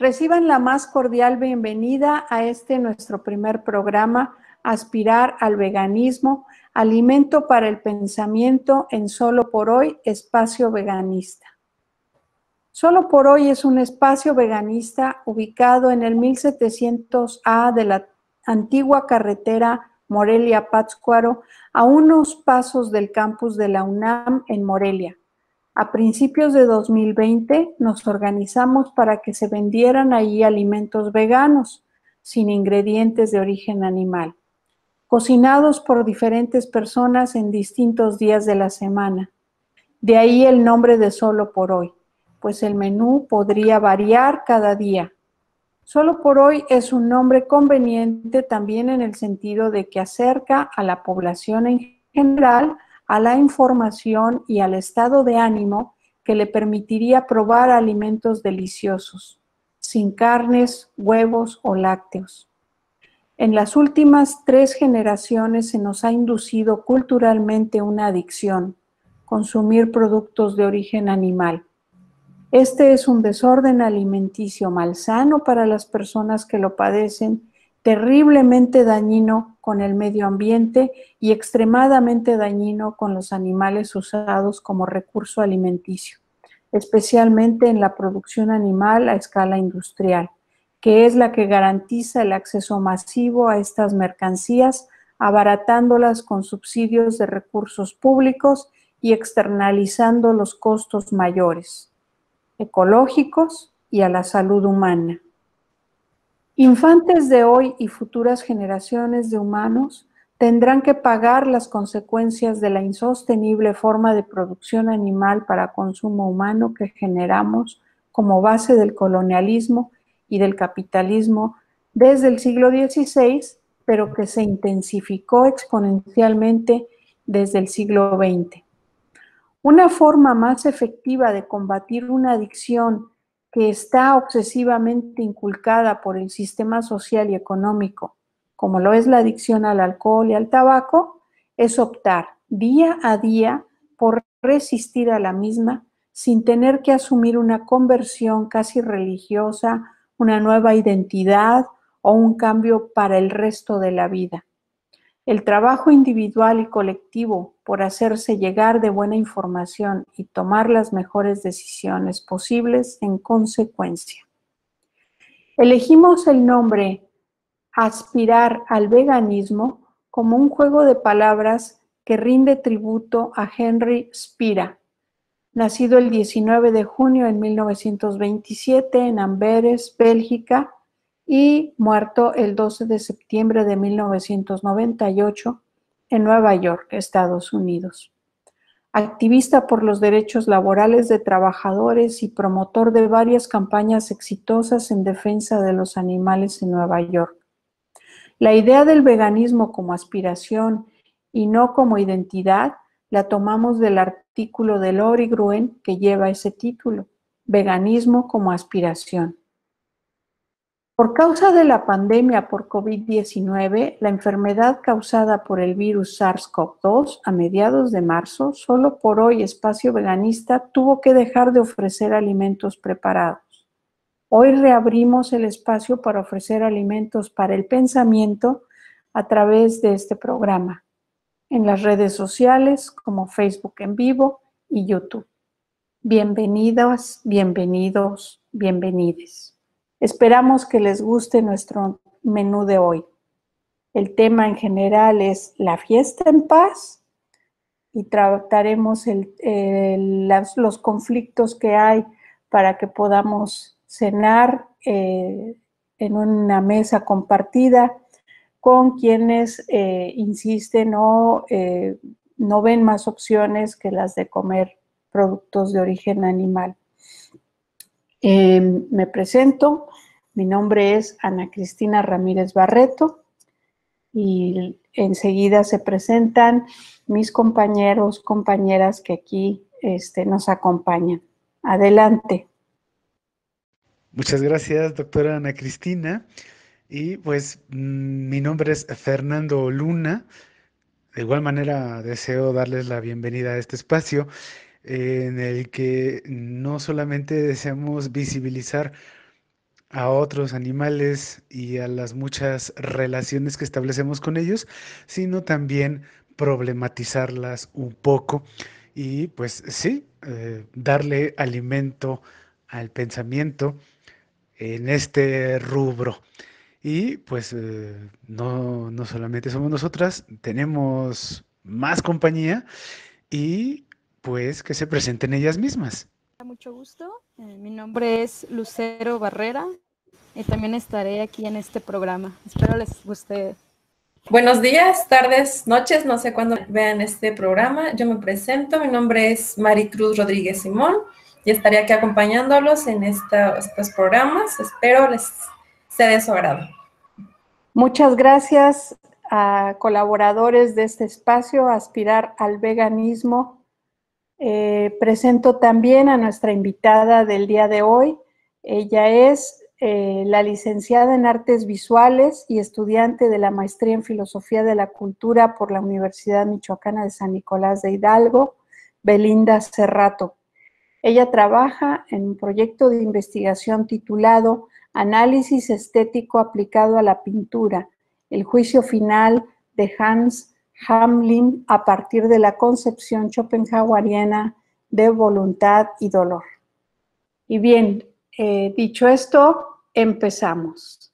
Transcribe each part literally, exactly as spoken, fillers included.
Reciban la más cordial bienvenida a este nuestro primer programa, Aspirar al Veganismo, Alimento para el Pensamiento en Solo por Hoy, Espacio Veganista. Solo por Hoy es un espacio veganista ubicado en el mil setecientos A de la antigua carretera Morelia-Pátzcuaro, a unos pasos del campus de la UNAM en Morelia. A principios de dos mil veinte nos organizamos para que se vendieran ahí alimentos veganos, sin ingredientes de origen animal, cocinados por diferentes personas en distintos días de la semana. De ahí el nombre de Solo por Hoy, pues el menú podría variar cada día. Solo por Hoy es un nombre conveniente también en el sentido de que acerca a la población en general a la información y al estado de ánimo que le permitiría probar alimentos deliciosos, sin carnes, huevos o lácteos. En las últimas tres generaciones se nos ha inducido culturalmente una adicción, consumir productos de origen animal. Este es un desorden alimenticio malsano para las personas que lo padecen, terriblemente dañino con el medio ambiente y extremadamente dañino con los animales usados como recurso alimenticio, especialmente en la producción animal a escala industrial, que es la que garantiza el acceso masivo a estas mercancías, abaratándolas con subsidios de recursos públicos y externalizando los costos mayores, ecológicos y a la salud humana. Infantes de hoy y futuras generaciones de humanos tendrán que pagar las consecuencias de la insostenible forma de producción animal para consumo humano que generamos como base del colonialismo y del capitalismo desde el siglo dieciséis, pero que se intensificó exponencialmente desde el siglo veinte. Una forma más efectiva de combatir una adicción que está obsesivamente inculcada por el sistema social y económico, como lo es la adicción al alcohol y al tabaco, es optar día a día por resistir a la misma sin tener que asumir una conversión casi religiosa, una nueva identidad o un cambio para el resto de la vida. El trabajo individual y colectivo por hacerse llegar de buena información y tomar las mejores decisiones posibles en consecuencia. Elegimos el nombre Aspirar al Veganismo como un juego de palabras que rinde tributo a Henry Spira, nacido el diecinueve de junio de mil novecientos veintisiete en Amberes, Bélgica, y muerto el doce de septiembre de mil novecientos noventa y ocho en Nueva York, Estados Unidos. Activista por los derechos laborales de trabajadores y promotor de varias campañas exitosas en defensa de los animales en Nueva York. La idea del veganismo como aspiración y no como identidad la tomamos del artículo de Lori Gruen que lleva ese título, Veganismo como aspiración. Por causa de la pandemia por COVID diecinueve, la enfermedad causada por el virus SARS CoV dos a mediados de marzo, Solo por Hoy Espacio Veganista tuvo que dejar de ofrecer alimentos preparados. Hoy reabrimos el espacio para ofrecer alimentos para el pensamiento a través de este programa, en las redes sociales como Facebook en vivo y YouTube. Bienvenidas, bienvenidos, bienvenides. Esperamos que les guste nuestro menú de hoy. El tema en general es la fiesta en paz y trataremos el, el, las, los conflictos que hay para que podamos cenar eh, en una mesa compartida con quienes eh, insisten o eh, no ven más opciones que las de comer productos de origen animal. Eh, me presento, mi nombre es Ana Cristina Ramírez Barreto y enseguida se presentan mis compañeros, compañeras que aquí este, nos acompañan. Adelante. Muchas gracias, doctora Ana Cristina. Y pues mi nombre es Fernando Luna. De igual manera deseo darles la bienvenida a este espacio en el que no solamente deseamos visibilizar a otros animales y a las muchas relaciones que establecemos con ellos, sino también problematizarlas un poco y pues sí, eh, darle alimento al pensamiento en este rubro. Y pues eh, no, no solamente somos nosotras, tenemos más compañía y pues que se presenten ellas mismas. Mucho gusto. Eh, mi nombre es Lucero Barrera y también estaré aquí en este programa. Espero les guste. Buenos días, tardes, noches, no sé cuándo vean este programa. Yo me presento, mi nombre es Maricruz Rodríguez Simón y estaré aquí acompañándolos en esta, estos programas. Espero les sea de su agrado. Muchas gracias a colaboradores de este espacio, Aspirar al Veganismo. Eh, presento también a nuestra invitada del día de hoy. Ella es eh, la licenciada en Artes Visuales y estudiante de la Maestría en Filosofía de la Cultura por la Universidad Michoacana de San Nicolás de Hidalgo, Belinda Cerrato. Ella trabaja en un proyecto de investigación titulado Análisis estético aplicado a la pintura, el juicio final de Hans Hamlin a partir de la concepción schopenhaueriana de voluntad y dolor. Y bien, eh, dicho esto, empezamos.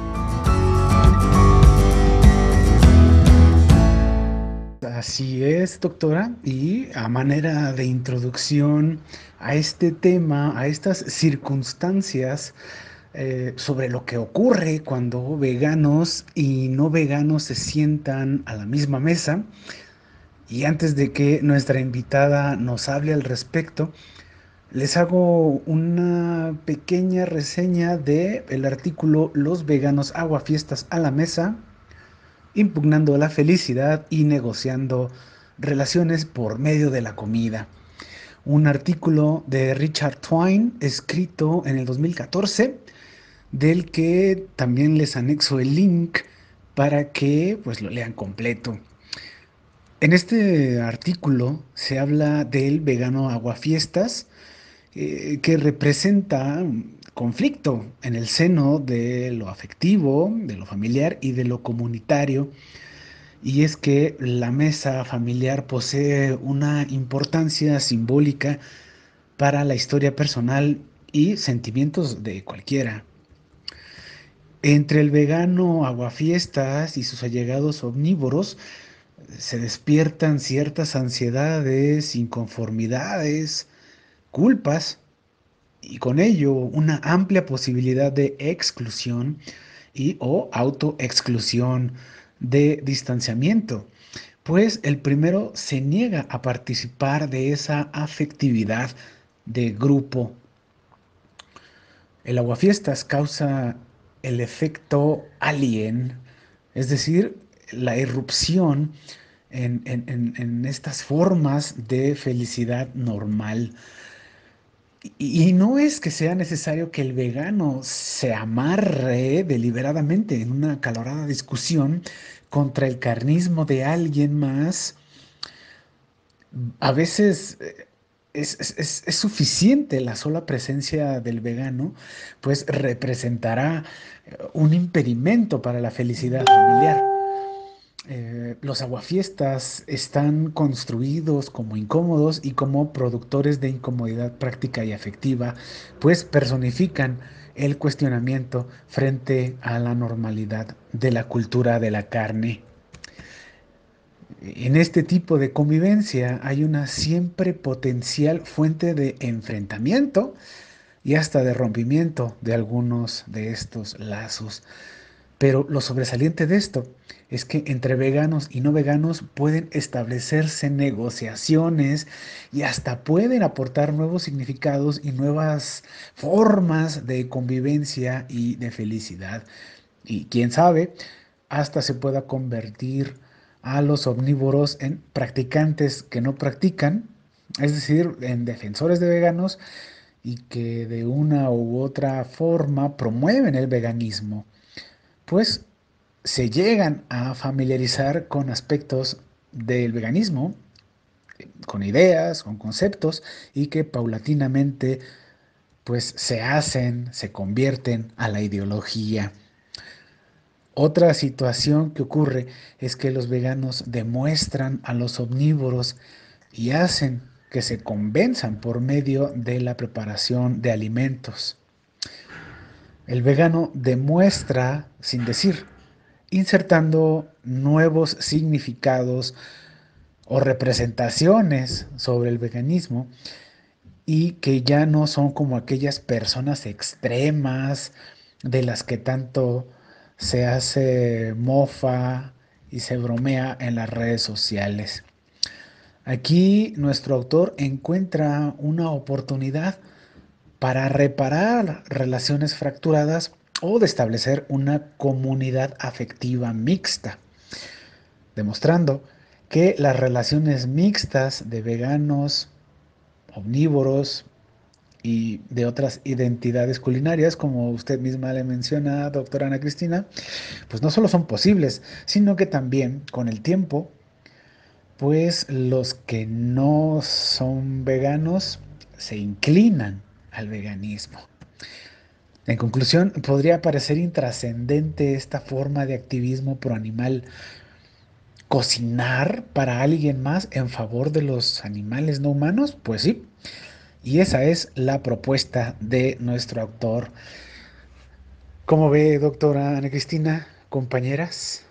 Así es, doctora, y a manera de introducción a este tema, a estas circunstancias eh, sobre lo que ocurre cuando veganos y no veganos se sientan a la misma mesa, y antes de que nuestra invitada nos hable al respecto, les hago una pequeña reseña de el artículo Los veganos aguafiestas a la mesa, impugnando la felicidad y negociando relaciones por medio de la comida. Un artículo de Richard Twine escrito en el dos mil catorce, del que también les anexo el link para que pues lo lean completo. En este artículo se habla del vegano aguafiestas, eh, que representa un conflicto en el seno de lo afectivo, de lo familiar y de lo comunitario. Y es que la mesa familiar posee una importancia simbólica para la historia personal y sentimientos de cualquiera. Entre el vegano aguafiestas y sus allegados omnívoros se despiertan ciertas ansiedades, inconformidades, culpas y con ello una amplia posibilidad de exclusión y o autoexclusión, de distanciamiento, pues el primero se niega a participar de esa afectividad de grupo. El aguafiestas causa el efecto alien, es decir, la irrupción en, en, en, en estas formas de felicidad normal. Y, y no es que sea necesario que el vegano se amarre deliberadamente en una acalorada discusión contra el carnismo de alguien más. A veces eh, es, es- es- es suficiente la sola presencia del vegano, pues representará eh, un impedimento para la felicidad familiar. Eh, los aguafiestas están construidos como incómodos y como productores de incomodidad práctica y afectiva, pues personifican el cuestionamiento frente a la normalidad de la cultura de la carne. En este tipo de convivencia hay una siempre potencial fuente de enfrentamiento y hasta de rompimiento de algunos de estos lazos. Pero lo sobresaliente de esto es que entre veganos y no veganos pueden establecerse negociaciones y hasta pueden aportar nuevos significados y nuevas formas de convivencia y de felicidad. Y quién sabe, hasta se pueda convertir a los omnívoros en practicantes que no practican, es decir, en defensores de veganos y que de una u otra forma promueven el veganismo, pues se llegan a familiarizar con aspectos del veganismo, con ideas, con conceptos, y que paulatinamente pues se hacen, se convierten a la ideología. Otra situación que ocurre es que los veganos demuestran a los omnívoros y hacen que se convenzan por medio de la preparación de alimentos. El vegano demuestra sin decir, insertando nuevos significados o representaciones sobre el veganismo y que ya no son como aquellas personas extremas de las que tanto se hace mofa y se bromea en las redes sociales. Aquí nuestro autor encuentra una oportunidad para reparar relaciones fracturadas o de establecer una comunidad afectiva mixta, demostrando que las relaciones mixtas de veganos, omnívoros y de otras identidades culinarias, como usted misma le menciona, doctora Ana Cristina, pues no solo son posibles, sino que también con el tiempo, pues los que no son veganos se inclinan al veganismo. En conclusión, podría parecer intrascendente esta forma de activismo proanimal, cocinar para alguien más en favor de los animales no humanos, pues sí. Y esa es la propuesta de nuestro autor. ¿Cómo ve, doctora Ana Cristina, compañeras?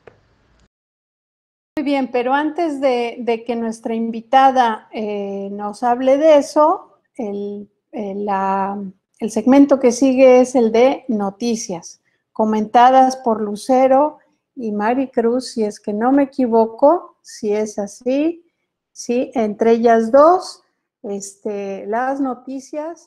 Muy bien, pero antes de, de que nuestra invitada eh, nos hable de eso, el, el, la, el segmento que sigue es el de noticias, comentadas por Lucero y Mari Cruz, si es que no me equivoco, si es así, sí, entre ellas dos, este, las noticias.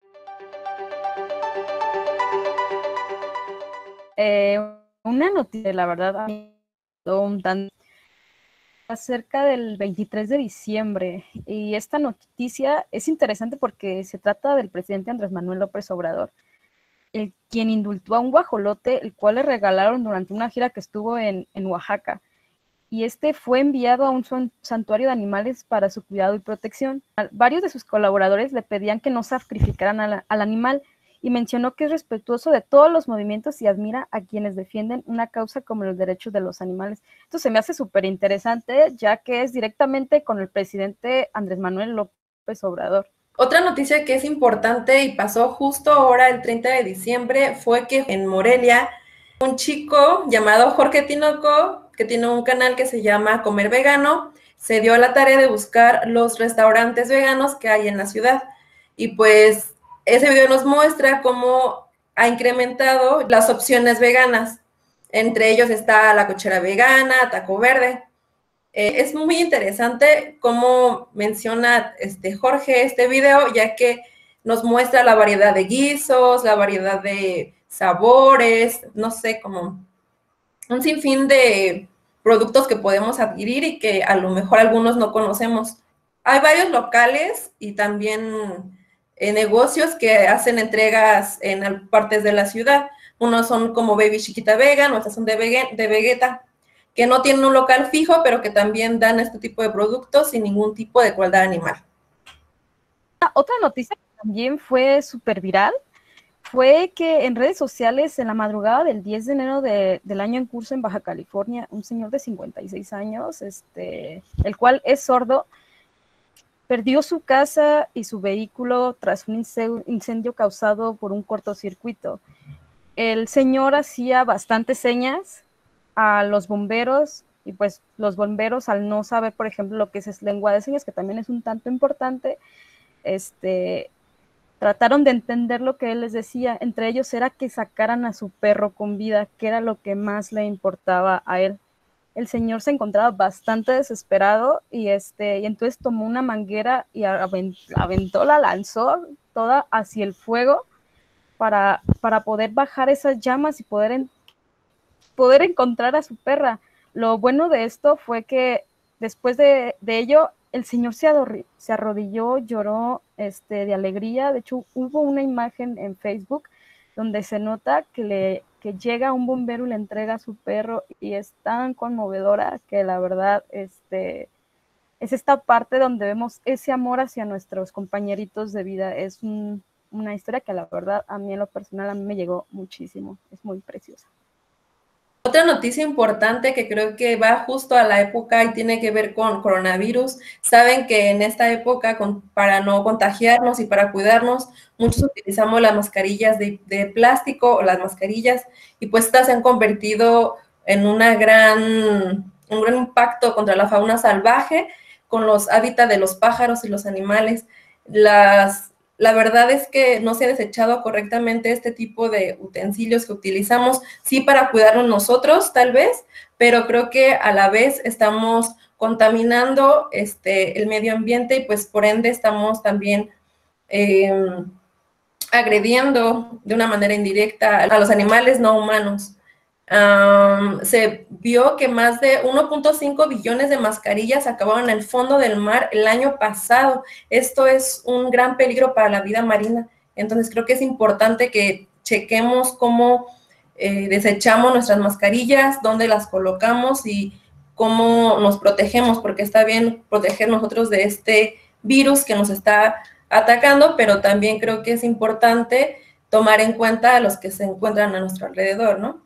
Eh, una noticia, la verdad, un tanto acerca del veintitrés de diciembre, y esta noticia es interesante porque se trata del presidente Andrés Manuel López Obrador, el quien indultó a un guajolote, el cual le regalaron durante una gira que estuvo en, en Oaxaca, y este fue enviado a un santuario de animales para su cuidado y protección. Varios de sus colaboradores le pedían que no sacrificaran al, al animal, y mencionó que es respetuoso de todos los movimientos y admira a quienes defienden una causa como los derechos de los animales. Esto se me hace súper interesante, ya que es directamente con el presidente Andrés Manuel López Obrador. Otra noticia que es importante y pasó justo ahora el treinta de diciembre fue que en Morelia un chico llamado Jorge Tinoco, que tiene un canal que se llama Comer Vegano, se dio a la tarea de buscar los restaurantes veganos que hay en la ciudad. Y pues ese video nos muestra cómo ha incrementado las opciones veganas. Entre ellos está la cochera vegana, taco verde. Eh, es muy interesante cómo menciona este Jorge este video, ya que nos muestra la variedad de guisos, la variedad de sabores, no sé, como un sinfín de productos que podemos adquirir y que a lo mejor algunos no conocemos. Hay varios locales y también eh, negocios que hacen entregas en partes de la ciudad. Unos son como Baby Chiquita Vegan, otros son de, de Vegeta, que no tienen un local fijo, pero que también dan este tipo de productos sin ningún tipo de crueldad animal. Otra noticia que también fue súper viral fue que en redes sociales, en la madrugada del diez de enero de, del año en curso en Baja California, un señor de cincuenta y seis años, este, el cual es sordo, perdió su casa y su vehículo tras un incendio causado por un cortocircuito. El señor hacía bastantes señas a los bomberos, y pues los bomberos, al no saber, por ejemplo, lo que es lengua de señas, que también es un tanto importante, este... trataron de entender lo que él les decía. Entre ellos era que sacaran a su perro con vida, que era lo que más le importaba a él. El señor se encontraba bastante desesperado y, este, y entonces tomó una manguera y aventó, la lanzó toda hacia el fuego para, para poder bajar esas llamas y poder, en, poder encontrar a su perra. Lo bueno de esto fue que después de, de ello, el señor se, se arrodilló, lloró este, de alegría. De hecho, hubo una imagen en Facebook donde se nota que, le, que llega un bombero y le entrega a su perro, y es tan conmovedora que la verdad este, es esta parte donde vemos ese amor hacia nuestros compañeritos de vida. Es un, una historia que la verdad a mí en lo personal a mí me llegó muchísimo, es muy preciosa. Otra noticia importante que creo que va justo a la época y tiene que ver con coronavirus. Saben que en esta época, con, para no contagiarnos y para cuidarnos, muchos utilizamos las mascarillas de, de plástico o las mascarillas, y pues estas se han convertido en una gran, un gran impacto contra la fauna salvaje, con los hábitats de los pájaros y los animales. Las... La verdad es que no se ha desechado correctamente este tipo de utensilios que utilizamos, sí para cuidarnos nosotros, tal vez, pero creo que a la vez estamos contaminando este, el medio ambiente y pues por ende estamos también eh, agrediendo de una manera indirecta a los animales no humanos. Um, se vio que más de uno punto cinco billones de mascarillas acabaron en el fondo del mar el año pasado. Esto es un gran peligro para la vida marina. Entonces creo que es importante que chequemos cómo eh, desechamos nuestras mascarillas, dónde las colocamos y cómo nos protegemos, porque está bien proteger nosotros de este virus que nos está atacando, pero también creo que es importante tomar en cuenta a los que se encuentran a nuestro alrededor, ¿no?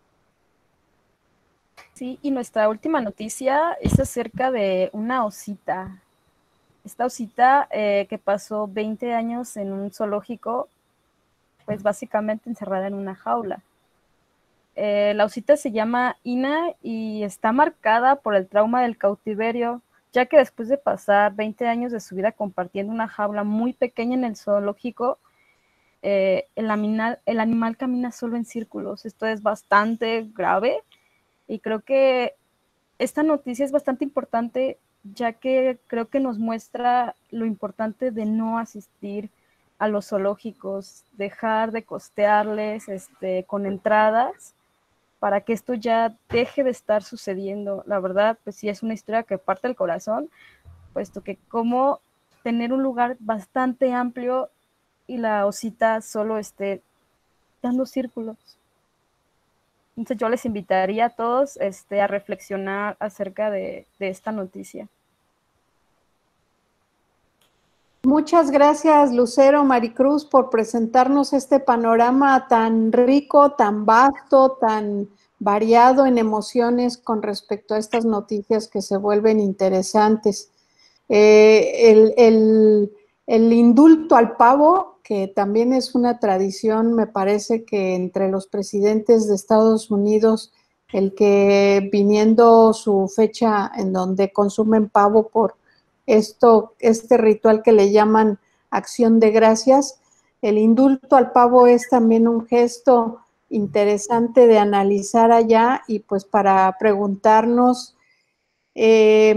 Sí, y nuestra última noticia es acerca de una osita. Esta osita eh, que pasó veinte años en un zoológico, pues básicamente encerrada en una jaula. Eh, la osita se llama Ina y está marcada por el trauma del cautiverio, ya que después de pasar veinte años de su vida compartiendo una jaula muy pequeña en el zoológico, eh, el, animal, el animal camina solo en círculos. Esto es bastante grave. Y creo que esta noticia es bastante importante, ya que creo que nos muestra lo importante de no asistir a los zoológicos, dejar de costearles este, con entradas, para que esto ya deje de estar sucediendo. La verdad, pues sí es una historia que parte del corazón, puesto que como tener un lugar bastante amplio y la osita solo esté dando círculos. Entonces yo les invitaría a todos este, a reflexionar acerca de, de esta noticia. Muchas gracias, Lucero, Maricruz, por presentarnos este panorama tan rico, tan vasto, tan variado en emociones con respecto a estas noticias que se vuelven interesantes. Eh, el, el, el indulto al pavo, que también es una tradición, me parece que entre los presidentes de Estados Unidos, el que viniendo su fecha en donde consumen pavo por esto, este ritual que le llaman acción de gracias, el indulto al pavo es también un gesto interesante de analizar allá y pues para preguntarnos eh,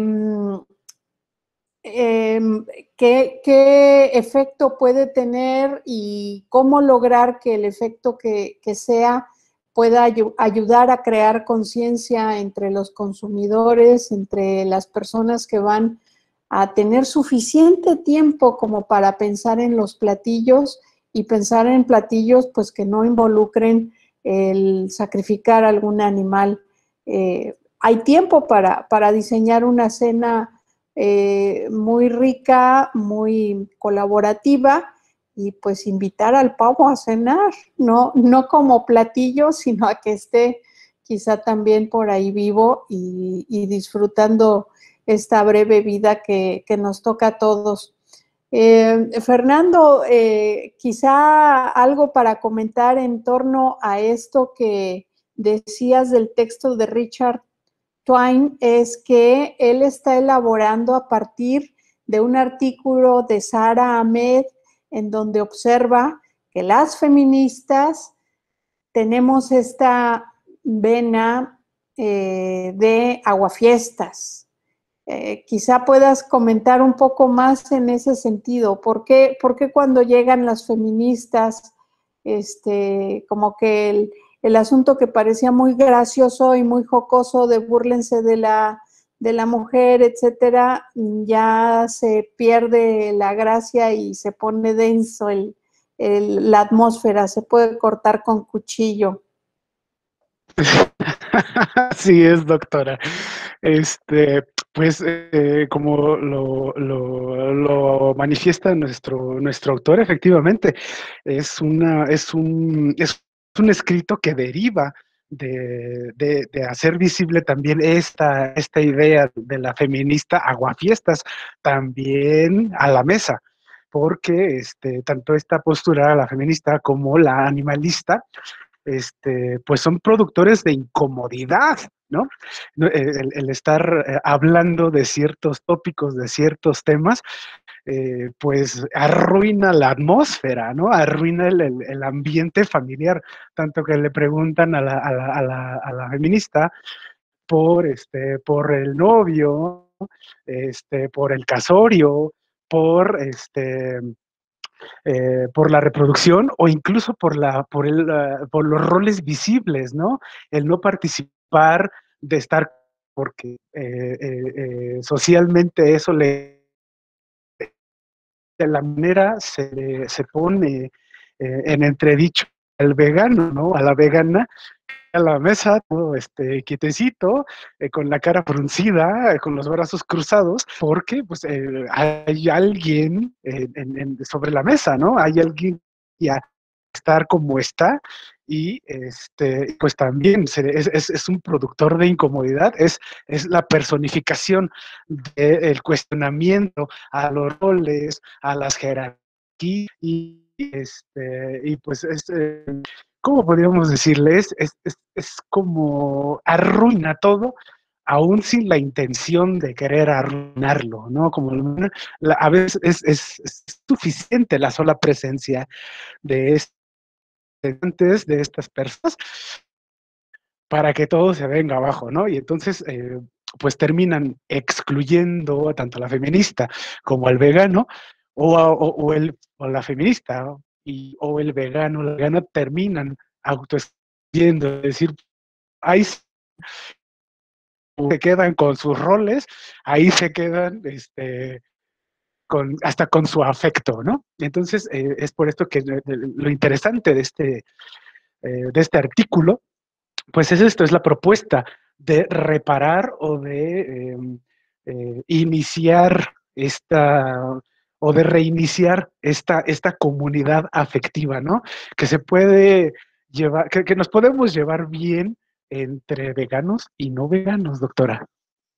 eh, qué, qué efecto puede tener y cómo lograr que el efecto que, que sea pueda ay ayudar a crear conciencia entre los consumidores, entre las personas que van a tener suficiente tiempo como para pensar en los platillos y pensar en platillos pues que no involucren el sacrificar algún animal. Eh, hay tiempo para, para diseñar una cena eh, muy rica, muy colaborativa y pues invitar al pavo a cenar, no, no como platillo, sino a que esté quizá también por ahí vivo y, y disfrutando esta breve vida que, que nos toca a todos. Eh, Fernando, eh, quizá algo para comentar en torno a esto que decías del texto de Richard Twain, es que él está elaborando a partir de un artículo de Sara Ahmed en donde observa que las feministas tenemos esta vena eh, de aguafiestas. Eh, quizá puedas comentar un poco más en ese sentido. ¿Por qué, por qué cuando llegan las feministas, este, como que el, el asunto que parecía muy gracioso y muy jocoso de búrlense de la, de la mujer, etcétera, ya se pierde la gracia y se pone denso el, el, la atmósfera, se puede cortar con cuchillo? Así es, doctora. Este, Pues eh, como lo, lo, lo manifiesta nuestro, nuestro autor, efectivamente, es, una, es, un, es un escrito que deriva de, de, de hacer visible también esta, esta idea de la feminista aguafiestas también a la mesa, porque este, tanto esta postura, la feminista, como la animalista, este, pues son productores de incomodidad, ¿no? El, el estar eh, hablando de ciertos tópicos, de ciertos temas, eh, pues arruina la atmósfera, ¿no? Arruina el, el, el ambiente familiar, tanto que le preguntan a la, a la, a la, a la feminista por, este, por el novio, este, por el casorio, por este, eh, por la reproducción o incluso por, la, por, el, uh, por los roles visibles, ¿no? El no participar, de estar, porque eh, eh, eh, socialmente eso le, de la manera se, se pone eh, en entredicho al vegano, ¿no? A la vegana, a la mesa, todo este, quietecito, eh, con la cara fruncida, eh, con los brazos cruzados, porque pues eh, hay alguien eh, en, en, sobre la mesa, ¿no? Hay alguien que a estar como está y este, pues también se, es, es, es, un productor de incomodidad, es, es la personificación del cuestionamiento a los roles, a las jerarquías y, este, y pues es... Eh, ¿cómo podríamos decirles? Es, es, es como arruina todo, aún sin la intención de querer arruinarlo, ¿no? Como la, a veces es, es, es suficiente la sola presencia de estudiantes, de estas personas, para que todo se venga abajo, ¿no? Y entonces, eh, pues terminan excluyendo tanto a la feminista como al vegano, o, a, o, o, el, o la feminista, y, o el vegano, la vegana terminan autoexcluyendo, es decir, ahí se quedan con sus roles, ahí se quedan este, con, hasta con su afecto, ¿no? Entonces, eh, es por esto que lo interesante de este, eh, de este artículo, pues es esto, es la propuesta de reparar o de eh, eh, iniciar esta o de reiniciar esta, esta comunidad afectiva, ¿no? Que se puede llevar, que, que nos podemos llevar bien entre veganos y no veganos, doctora.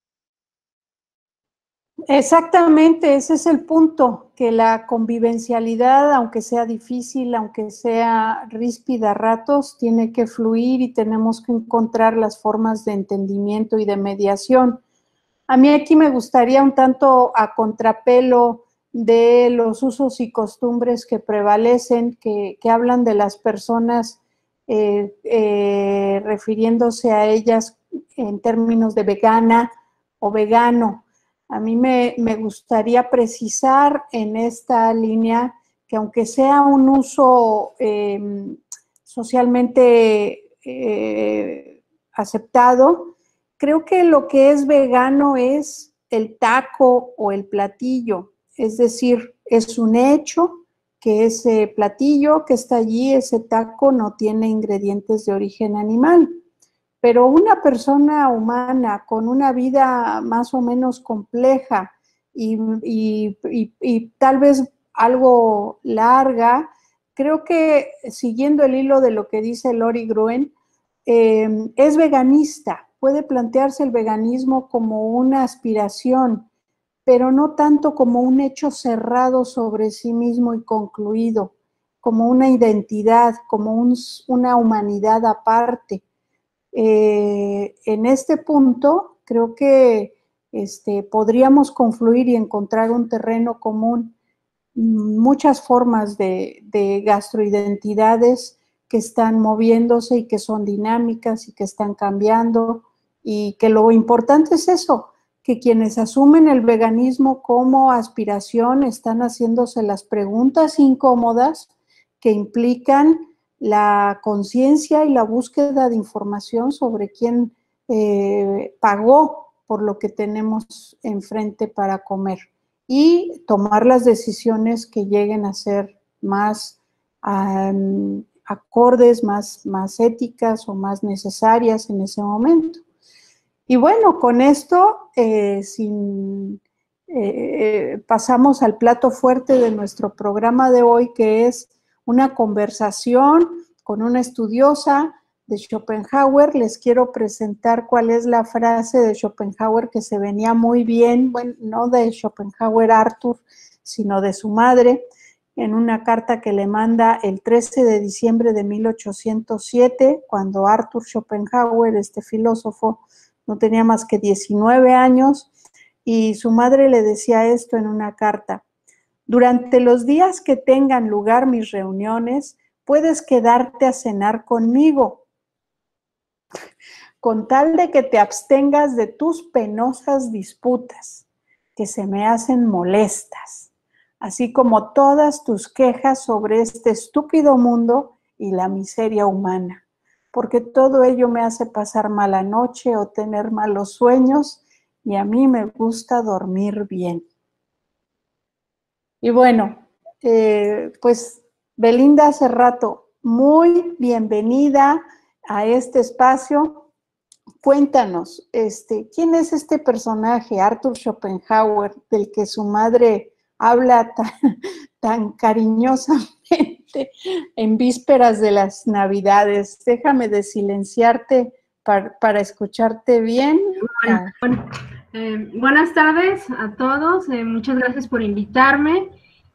Exactamente, ese es el punto, que la convivencialidad, aunque sea difícil, aunque sea ríspida a ratos, tiene que fluir y tenemos que encontrar las formas de entendimiento y de mediación. A mí aquí me gustaría un tanto a contrapelo de los usos y costumbres que prevalecen, que, que hablan de las personas eh, eh, refiriéndose a ellas en términos de vegana o vegano. A mí me, me gustaría precisar en esta línea que aunque sea un uso eh, socialmente eh, aceptado, creo que lo que es vegano es el taco o el platillo, es decir, es un hecho que ese platillo que está allí, ese taco, no tiene ingredientes de origen animal. Pero una persona humana con una vida más o menos compleja y, y, y, y tal vez algo larga, creo que siguiendo el hilo de lo que dice Lori Gruen, eh, es veganista, puede plantearse el veganismo como una aspiración, pero no tanto como un hecho cerrado sobre sí mismo y concluido, como una identidad, como un, una humanidad aparte. Eh, en este punto, creo que este, podríamos confluir y encontrar un terreno común, muchas formas de, de gastroidentidades que están moviéndose y que son dinámicas y que están cambiando, y que lo importante es eso, que quienes asumen el veganismo como aspiración están haciéndose las preguntas incómodas que implican la conciencia y la búsqueda de información sobre quién eh, pagó por lo que tenemos enfrente para comer y tomar las decisiones que lleguen a ser más um, acordes, más, más éticas o más necesarias en ese momento. Y bueno, con esto eh, sin, eh, pasamos al plato fuerte de nuestro programa de hoy, que es una conversación con una estudiosa de Schopenhauer. Les quiero presentar cuál es la frase de Schopenhauer que se venía muy bien, bueno, no de Schopenhauer Arthur, sino de su madre, en una carta que le manda el trece de diciembre de mil ochocientos siete, cuando Arthur Schopenhauer, este filósofo, no tenía más que diecinueve años, y su madre le decía esto en una carta: durante los días que tengan lugar mis reuniones, puedes quedarte a cenar conmigo, con tal de que te abstengas de tus penosas disputas, que se me hacen molestas, así como todas tus quejas sobre este estúpido mundo y la miseria humana, porque todo ello me hace pasar mala noche o tener malos sueños, y a mí me gusta dormir bien. Y bueno, eh, pues Belinda Cerrato, muy bienvenida a este espacio. Cuéntanos, este, ¿quién es este personaje, Arthur Schopenhauer, del que su madre habla tan, tan cariñosamente en vísperas de las Navidades? Déjame de silenciarte para, para escucharte bien. Bueno, bueno, eh, buenas tardes a todos, eh, muchas gracias por invitarme,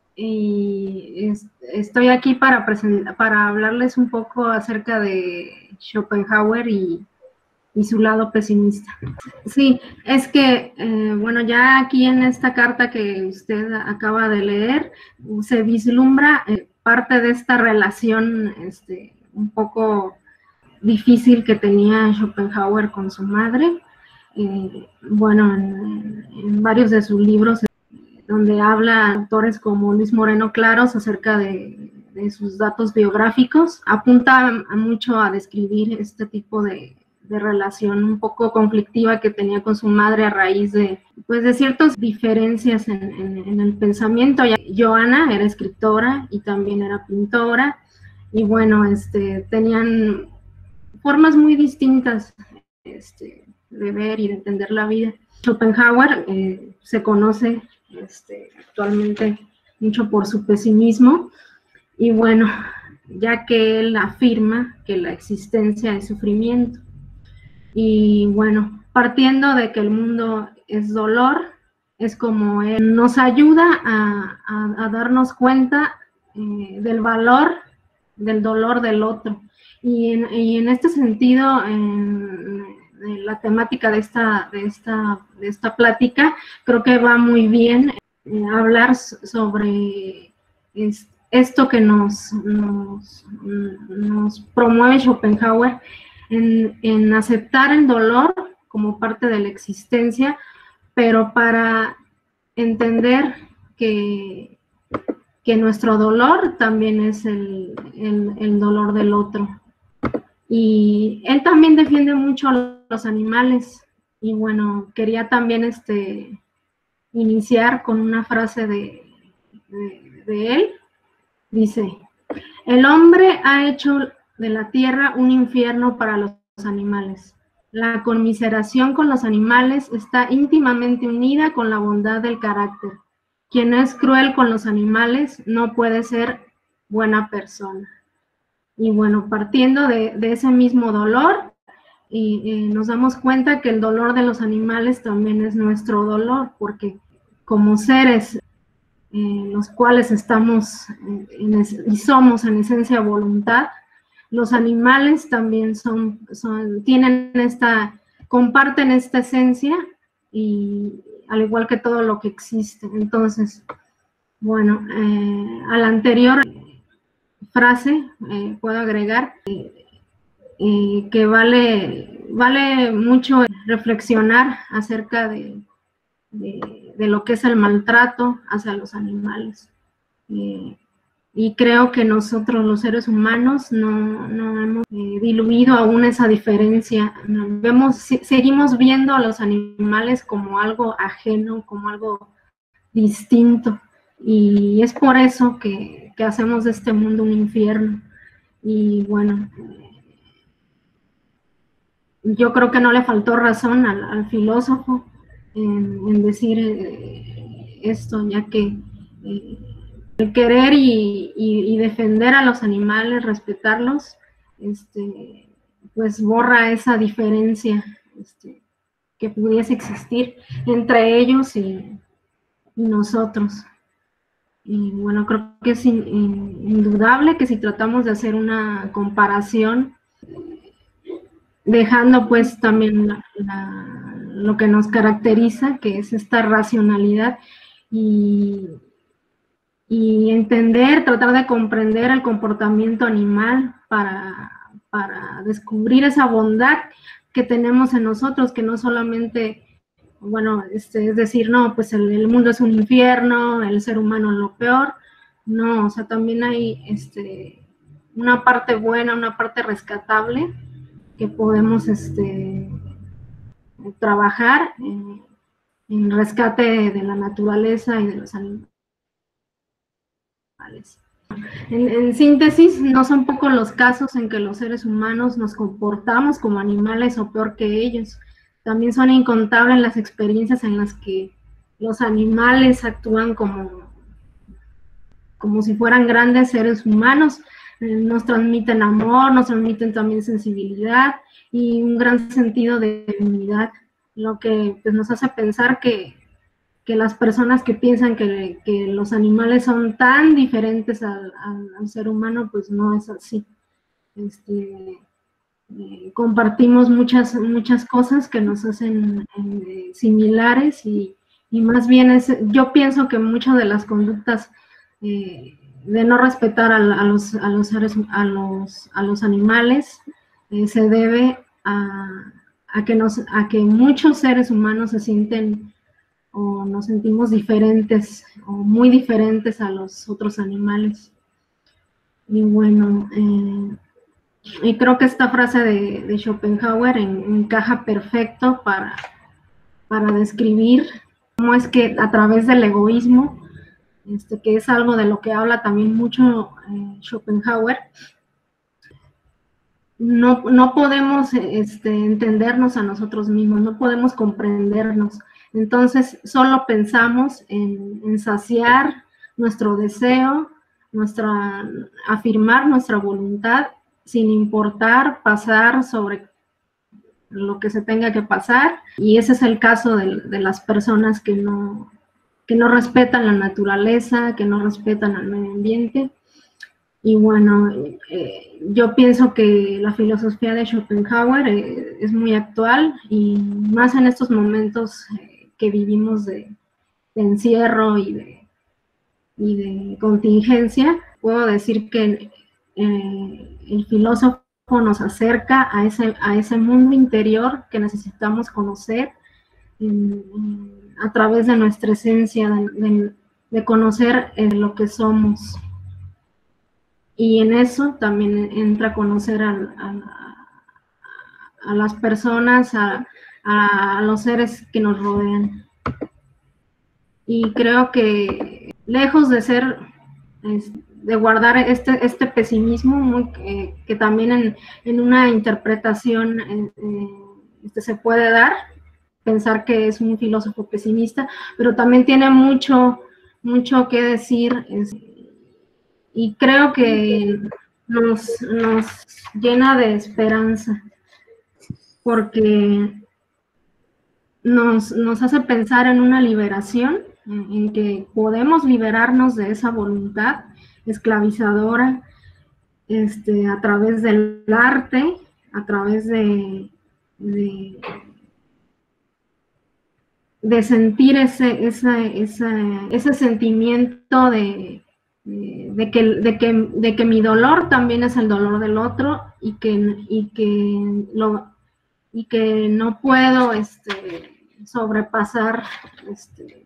y es, estoy aquí para, para hablarles un poco acerca de Schopenhauer y, y su lado pesimista. Sí, es que, eh, bueno, ya aquí en esta carta que usted acaba de leer, se vislumbra eh, parte de esta relación este, un poco difícil que tenía Schopenhauer con su madre. Eh, bueno, en, en varios de sus libros, donde habla autores como Luis Moreno Claros acerca de, de sus datos biográficos, apunta a mucho a describir este tipo de, de relación un poco conflictiva que tenía con su madre a raíz de, pues, de ciertas diferencias en, en, en el pensamiento. Johanna era escritora y también era pintora, y bueno, este, tenían formas muy distintas este, de ver y de entender la vida. Schopenhauer eh, se conoce este, actualmente mucho por su pesimismo, y bueno, ya que él afirma que la existencia es sufrimiento. Y bueno, partiendo de que el mundo es dolor, es como él nos ayuda a, a, a darnos cuenta eh, del valor del dolor del otro. Y en, y en este sentido, en, en la temática de esta, de, esta, de esta plática, creo que va muy bien eh, hablar sobre es, esto que nos, nos, nos promueve Schopenhauer, en, en aceptar el dolor como parte de la existencia, pero para entender que, que nuestro dolor también es el, el, el dolor del otro. Y él también defiende mucho a los animales, y bueno, quería también este, iniciar con una frase de, de, de él. Dice: el hombre ha hecho de la tierra un infierno para los animales. La conmiseración con los animales está íntimamente unida con la bondad del carácter. Quien es cruel con los animales no puede ser buena persona. Y bueno, partiendo de, de ese mismo dolor, y, y nos damos cuenta que el dolor de los animales también es nuestro dolor, porque como seres eh, los cuales estamos en, en, y somos en esencia voluntad, los animales también son, son, tienen esta, comparten esta esencia, y al igual que todo lo que existe. Entonces, bueno, eh, a la anterior frase eh, puedo agregar eh, eh, que vale, vale mucho reflexionar acerca de, de, de lo que es el maltrato hacia los animales. Eh, y creo que nosotros los seres humanos no, no hemos eh, diluido aún esa diferencia. Vemos, seguimos viendo a los animales como algo ajeno, como algo distinto, y es por eso que, que hacemos de este mundo un infierno. Y bueno, yo creo que no le faltó razón al, al filósofo en, en decir eh, esto, ya que eh, el querer y, y, y defender a los animales, respetarlos, este, pues borra esa diferencia este, que pudiese existir entre ellos y, y nosotros. Y bueno, creo que es in, in, indudable que si tratamos de hacer una comparación, dejando pues también la, la, lo que nos caracteriza, que es esta racionalidad, y, y entender, tratar de comprender el comportamiento animal para, para descubrir esa bondad que tenemos en nosotros, que no solamente, bueno, este, es decir, no, pues el, el mundo es un infierno, el ser humano es lo peor. No, o sea, también hay este, una parte buena, una parte rescatable que podemos este, trabajar en, en rescate de la naturaleza y de los animales. En, en síntesis, no son pocos los casos en que los seres humanos nos comportamos como animales o peor que ellos. También son incontables las experiencias en las que los animales actúan como, como si fueran grandes seres humanos. Eh, nos transmiten amor, nos transmiten también sensibilidad y un gran sentido de unidad, lo que pues, nos hace pensar que, que las personas que piensan que, que los animales son tan diferentes al, al, al ser humano, pues no es así. Este, eh, compartimos muchas, muchas cosas que nos hacen eh, similares y, y más bien es, yo pienso que muchas de las conductas eh, de no respetar a, a, los, a, los seres, a, los, a los animales eh, se debe a, a, que nos, a que muchos seres humanos se sienten o nos sentimos diferentes o muy diferentes a los otros animales. Y bueno, eh, y creo que esta frase de, de Schopenhauer en, encaja perfecto para, para describir cómo es que a través del egoísmo, este, que es algo de lo que habla también mucho eh, Schopenhauer, no, no podemos este, entendernos a nosotros mismos, no podemos comprendernos. Entonces, solo pensamos en, en saciar nuestro deseo, nuestra, afirmar nuestra voluntad, sin importar pasar sobre lo que se tenga que pasar. Y ese es el caso de, de las personas que no, que no respetan la naturaleza, que no respetan al medio ambiente. Y bueno, eh, yo pienso que la filosofía de Schopenhauer eh, es muy actual y más en estos momentos eh, que vivimos de, de encierro y de, y de contingencia. Puedo decir que eh, el filósofo nos acerca a ese, a ese mundo interior que necesitamos conocer en, en, a través de nuestra esencia, de, de, de conocer eh, lo que somos. Y en eso también entra a conocer a, a, a las personas, a, a los seres que nos rodean. Y creo que lejos de ser, de guardar este, este pesimismo, muy, eh, que también en, en una interpretación eh, este, se puede dar, pensar que es un filósofo pesimista, pero también tiene mucho, mucho que decir, es, y creo que nos, nos llena de esperanza, porque nos, nos hace pensar en una liberación, en, en que podemos liberarnos de esa voluntad esclavizadora este, a través del arte, a través de, de, de sentir ese, ese, ese, ese sentimiento de... De que, de, que, de que mi dolor también es el dolor del otro y que, y que, lo, y que no puedo este, sobrepasar este,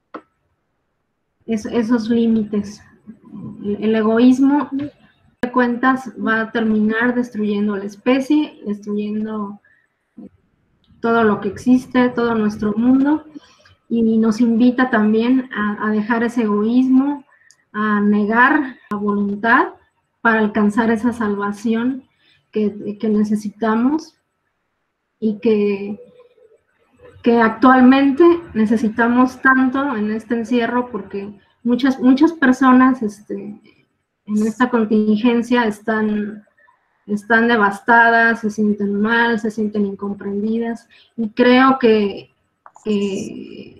es, esos límites. El, el egoísmo, de cuentas, va a terminar destruyendo la especie, destruyendo todo lo que existe, todo nuestro mundo, y nos invita también a, a dejar ese egoísmo, a negar la voluntad para alcanzar esa salvación que, que necesitamos y que, que actualmente necesitamos tanto en este encierro, porque muchas, muchas personas este, en esta contingencia están, están devastadas, se sienten mal, se sienten incomprendidas, y creo que, que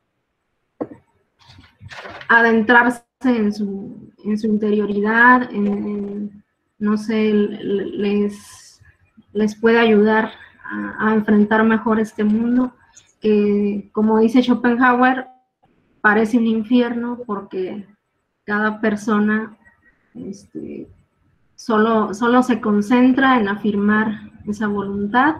adentrarse en su, en su interioridad, en, en, no sé, les, les puede ayudar a, a enfrentar mejor este mundo, que como dice Schopenhauer, parece un infierno porque cada persona este, solo, solo se concentra en afirmar esa voluntad,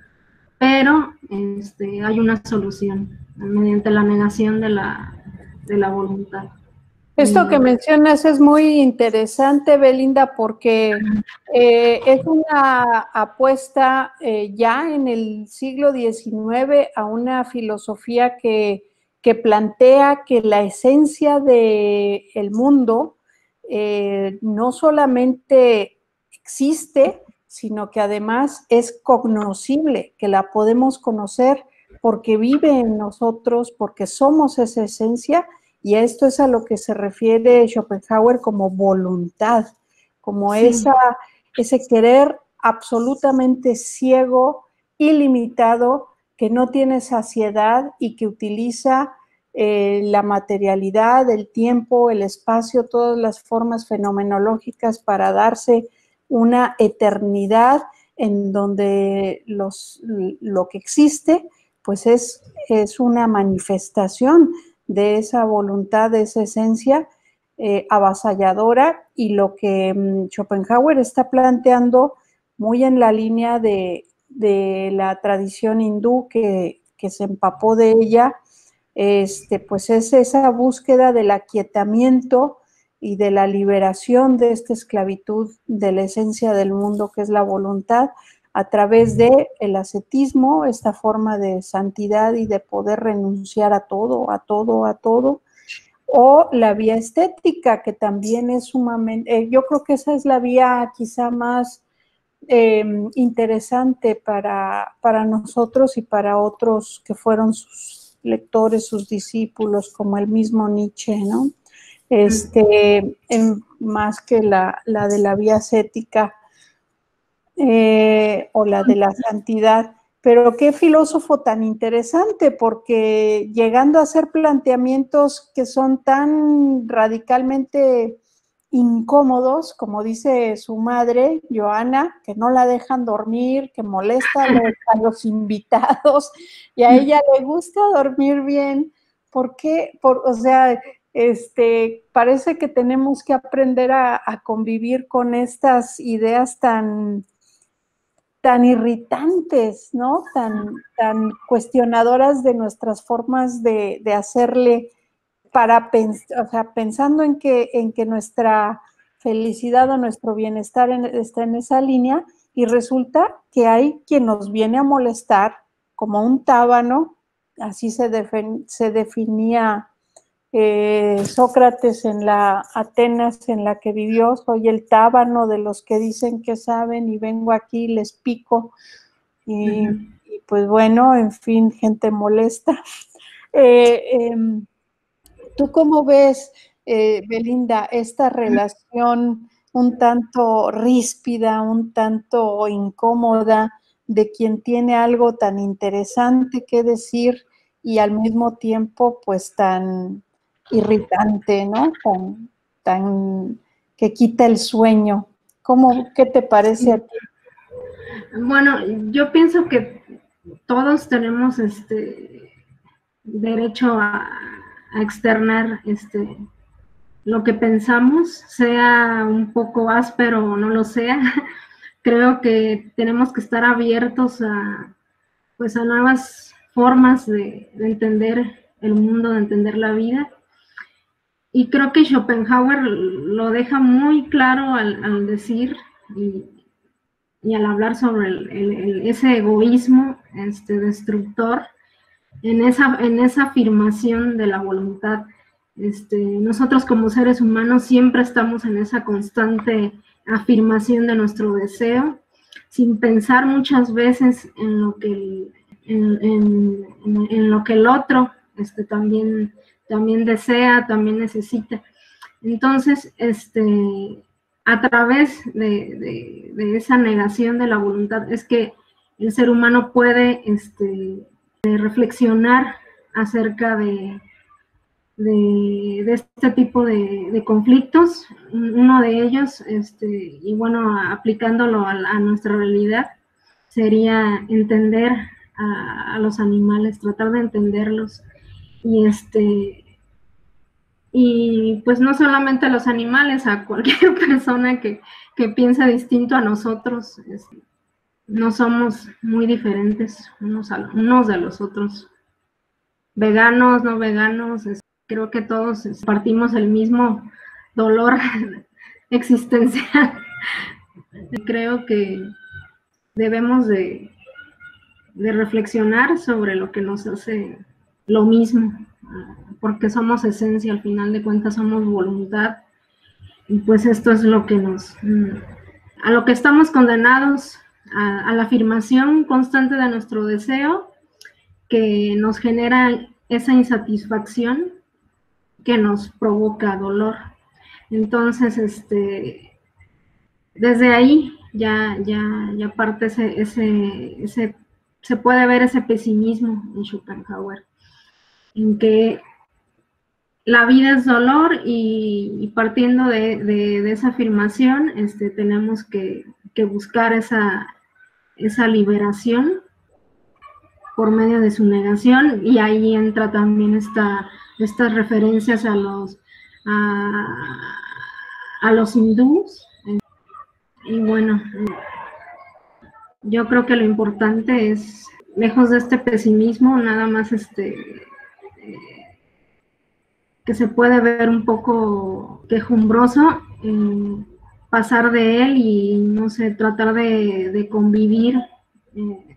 pero este, hay una solución mediante la negación de la, de la voluntad. Esto que mencionas es muy interesante, Belinda, porque eh, es una apuesta eh, ya en el siglo diecinueve a una filosofía que, que plantea que la esencia del mundo eh, no solamente existe, sino que además es cognoscible, que la podemos conocer porque vive en nosotros, porque somos esa esencia. Y esto es a lo que se refiere Schopenhauer como voluntad, como sí. esa, ese querer absolutamente ciego, ilimitado, que no tiene saciedad y que utiliza eh, la materialidad, el tiempo, el espacio, todas las formas fenomenológicas para darse una eternidad en donde los, lo que existe pues es, es una manifestación de esa voluntad, de esa esencia eh, avasalladora, y lo que um, Schopenhauer está planteando muy en la línea de, de la tradición hindú que, que se empapó de ella, este, pues es esa búsqueda del aquietamiento y de la liberación de esta esclavitud de la esencia del mundo que es la voluntad, a través de el ascetismo, esta forma de santidad y de poder renunciar a todo, a todo, a todo, o la vía estética, que también es sumamente, eh, yo creo que esa es la vía quizá más eh, interesante para, para nosotros y para otros que fueron sus lectores, sus discípulos, como el mismo Nietzsche, ¿no? Este, en, más que la, la de la vía ascética, Eh, o la de la santidad, pero qué filósofo tan interesante, porque llegando a hacer planteamientos que son tan radicalmente incómodos, como dice su madre, Joana, que no la dejan dormir, que molesta a los, a los invitados, y a ella le gusta dormir bien. ¿Por qué? Por, o sea, este, parece que tenemos que aprender a, a convivir con estas ideas tan tan irritantes, ¿no? Tan, tan cuestionadoras de nuestras formas de, de hacerle, para pensar, o sea, pensando en que, en que nuestra felicidad o nuestro bienestar en, está en esa línea, y resulta que hay quien nos viene a molestar como un tábano, así se, defin, se definía Eh, Sócrates en la Atenas en la que vivió: soy el tábano de los que dicen que saben y vengo aquí, les pico. Y, uh-huh. y pues bueno, en fin, gente molesta. Eh, eh, ¿Tú cómo ves, eh, Belinda, esta relación un tanto ríspida, un tanto incómoda de quien tiene algo tan interesante que decir y al mismo tiempo pues tan irritante, ¿no? Tan, tan que quita el sueño? ¿Cómo, qué te parece a ti? Bueno, yo pienso que todos tenemos este derecho a, a externar este lo que pensamos, sea un poco áspero o no lo sea. Creo que tenemos que estar abiertos a pues a nuevas formas de, de entender el mundo, de entender la vida. Y creo que Schopenhauer lo deja muy claro al, al decir y, y al hablar sobre el, el, el, ese egoísmo este, destructor, en esa, en esa afirmación de la voluntad. Este, nosotros como seres humanos siempre estamos en esa constante afirmación de nuestro deseo, sin pensar muchas veces en lo que el, en, en, en, en lo que el otro este, también, también desea, también necesita. Entonces, este, a través de, de, de esa negación de la voluntad es que el ser humano puede este, de reflexionar acerca de, de, de este tipo de, de conflictos. Uno de ellos, este, y bueno, aplicándolo a, a nuestra realidad, sería entender a, a los animales, tratar de entenderlos y este y pues no solamente a los animales, a cualquier persona que, que piensa distinto a nosotros. Este, no somos muy diferentes unos, a, unos de los otros. Veganos, no veganos, es, creo que todos es, partimos el mismo dolor existencial. Creo que debemos de, de reflexionar sobre lo que nos hace lo mismo, porque somos esencia, al final de cuentas somos voluntad, y pues esto es lo que nos, a lo que estamos condenados, a, a la afirmación constante de nuestro deseo, que nos genera esa insatisfacción que nos provoca dolor. Entonces, este, desde ahí ya, ya, ya parte ese, ese, ese, se puede ver ese pesimismo en Schopenhauer, en que la vida es dolor y, y partiendo de, de, de esa afirmación, este, tenemos que, que buscar esa, esa liberación por medio de su negación, y ahí entra también esta, estas referencias a los, a, a los hindús. Y bueno, yo creo que lo importante es, lejos de este pesimismo, nada más este... Eh, que se puede ver un poco quejumbroso, eh, pasar de él y, no sé, tratar de, de convivir, eh,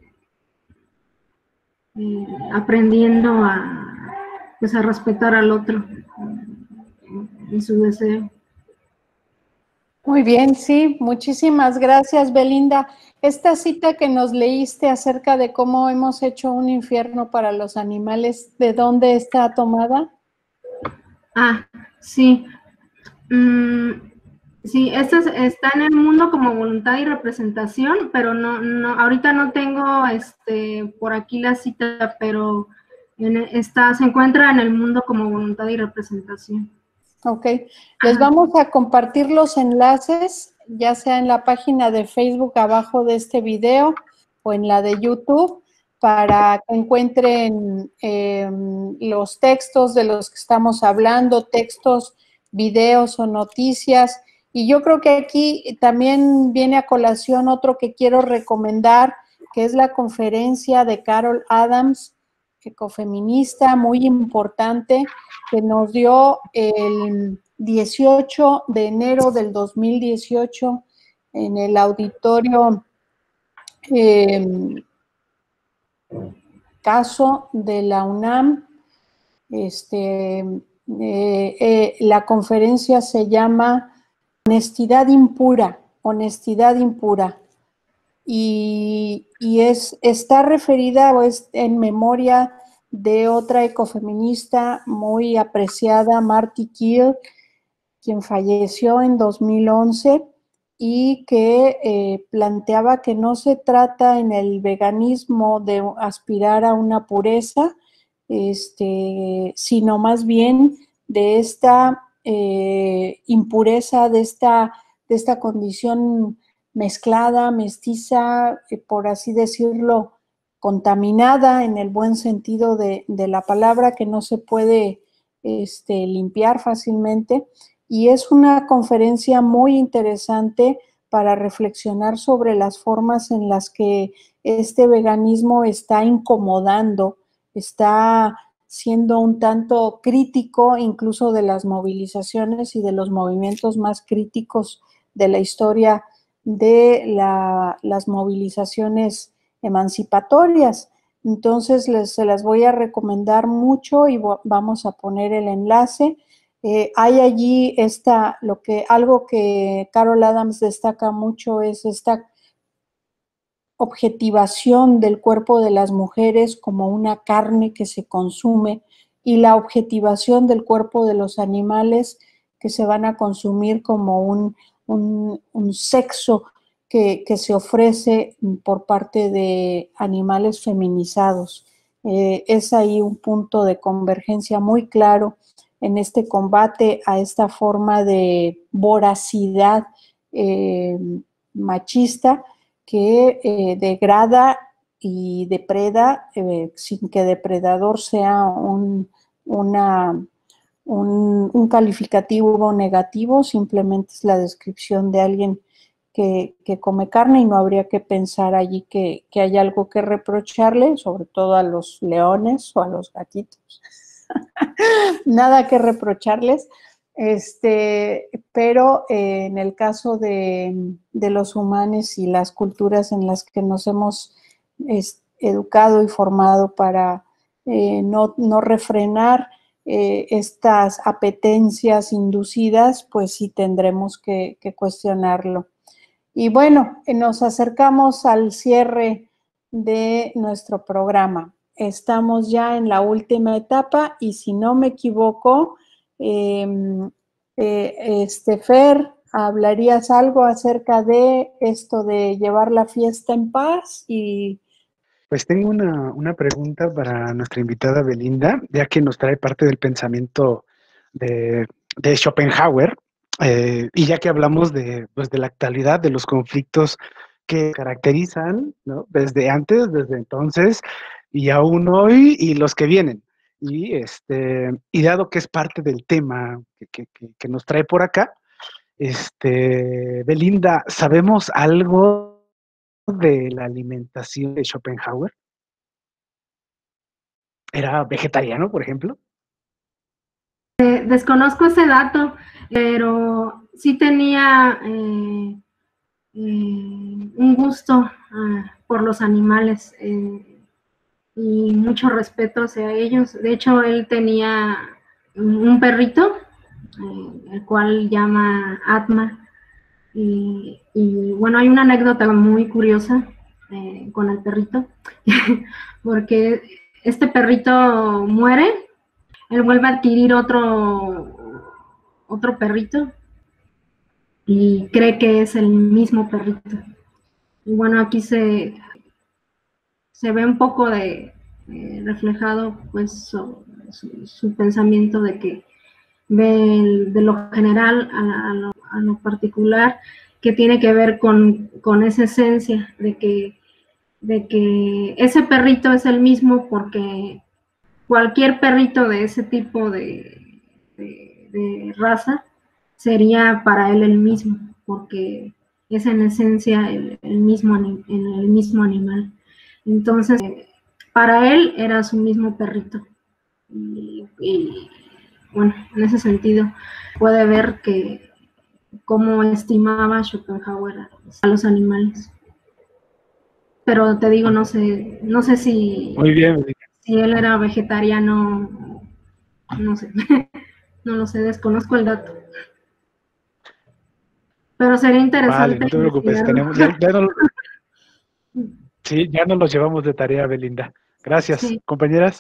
eh, aprendiendo a, pues a respetar al otro y su deseo. Muy bien, sí, muchísimas gracias, Belinda. Esta cita que nos leíste acerca de cómo hemos hecho un infierno para los animales, ¿de dónde está tomada? Ah, sí. Mm, sí, este es, está en el mundo como voluntad y representación, pero no, no, ahorita no tengo este por aquí la cita, pero en, está, se encuentra en el mundo como voluntad y representación. Ok, les vamos a compartir los enlaces, ya sea en la página de Facebook abajo de este video o en la de YouTube, para que encuentren eh, los textos de los que estamos hablando, textos, videos o noticias. Y yo creo que aquí también viene a colación otro que quiero recomendar, que es la conferencia de Carol Adams, ecofeminista, muy importante, que nos dio el dieciocho de enero del dos mil dieciocho en el auditorio eh, caso de la UNAM. Este, eh, eh, la conferencia se llama Honestidad Impura, Honestidad Impura, y, y es, está referida o es en memoria de otra ecofeminista muy apreciada, Marty Kiel, quien falleció en dos mil once y que eh, planteaba que no se trata en el veganismo de aspirar a una pureza, este, sino más bien de esta eh, impureza, de esta, de esta condición mezclada, mestiza, eh, por así decirlo, contaminada en el buen sentido de, de la palabra, que no se puede este, limpiar fácilmente. Y es una conferencia muy interesante para reflexionar sobre las formas en las que este veganismo está incomodando, está siendo un tanto crítico incluso de las movilizaciones y de los movimientos más críticos de la historia de la, las movilizaciones emancipatorias. Entonces les, se las voy a recomendar mucho y vamos a poner el enlace. Eh, hay allí esta, lo que, algo que Carol Adams destaca mucho es esta objetivación del cuerpo de las mujeres como una carne que se consume y la objetivación del cuerpo de los animales que se van a consumir como un, un, un sexo que, que se ofrece por parte de animales feminizados. Eh, es ahí un punto de convergencia muy claro en este combate a esta forma de voracidad eh, machista que eh, degrada y depreda eh, sin que depredador sea un, una, un, un calificativo negativo, simplemente es la descripción de alguien que, que come carne y no habría que pensar allí que, que hay algo que reprocharle, sobre todo a los leones o a los gatitos. Nada que reprocharles. Este, pero eh, en el caso de, de los humanos y las culturas en las que nos hemos es, educado y formado para eh, no, no refrenar eh, estas apetencias inducidas, pues sí tendremos que, que cuestionarlo. Y bueno, nos acercamos al cierre de nuestro programa. Estamos ya en la última etapa y si no me equivoco, eh, eh, este, Fer, ¿hablarías algo acerca de esto de llevar la fiesta en paz? Y pues tengo una, una pregunta para nuestra invitada Belinda, ya que nos trae parte del pensamiento de, de Schopenhauer, eh, y ya que hablamos de, pues, de la actualidad, de los conflictos que caracterizan, ¿no? Desde antes, desde entonces, y aún hoy, y los que vienen. Y, este, y dado que es parte del tema que, que, que nos trae por acá, este, Belinda, ¿sabemos algo de la alimentación de Schopenhauer? ¿Era vegetariano, por ejemplo? Eh, desconozco ese dato, pero sí tenía eh, eh, un gusto uh, por los animales eh, y mucho respeto hacia ellos. De hecho, él tenía un perrito, eh, el cual llama Atma. Y, y bueno, hay una anécdota muy curiosa eh, con el perrito, porque este perrito muere, él vuelve a adquirir otro, otro perrito y cree que es el mismo perrito. Y bueno, aquí se, se ve un poco de eh, reflejado pues su, su, su pensamiento de que ve el, de lo general a, a, lo, a lo particular, que tiene que ver con, con esa esencia de que, de que ese perrito es el mismo porque cualquier perrito de ese tipo de, de, de raza sería para él el mismo, porque es en esencia el, el, mismo, el mismo animal. Entonces, para él era su mismo perrito. Y, y bueno, en ese sentido, puede ver que cómo estimaba Schopenhauer a los animales. Pero te digo, no sé, no sé si, Muy bien. si él era vegetariano, no sé, no lo sé, desconozco el dato. Pero sería interesante. Vale, no te preocupes, tenemos, ya, ya no, sí, ya nos los llevamos de tarea, Belinda. Gracias, sí. Compañeras.